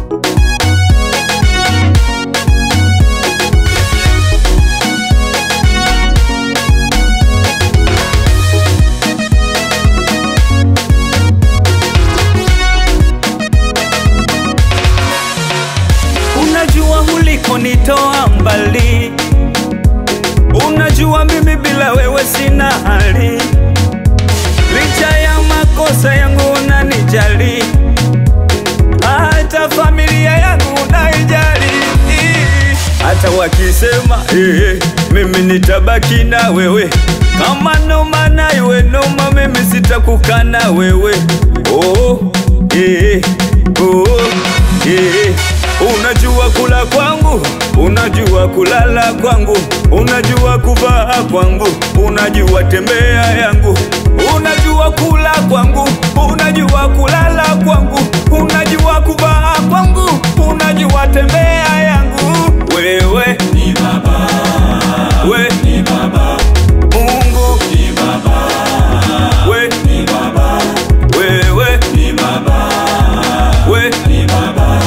Unajua ulikonitoa mbali, unajua mimi bila wewe sina hali. Licha ya makosa yangu unanijali, hata familia yangu unaijali. Hata wakisema mimi nitabaki na wewe, kama noma na iwe noma, mimi sitakukana wewe. Unajua kula kwangu, unajua kulala kwangu, unajua kuvaa kwangu, unajua tembea yangu. Unajua kula kwangu, unajua kulala kwangu, unajua kuvaa kwangu, unajua tembea yangu. Wewe ni baba, we ni baba, Mungu ni baba, we ni baba, wewe ni baba, we ni baba.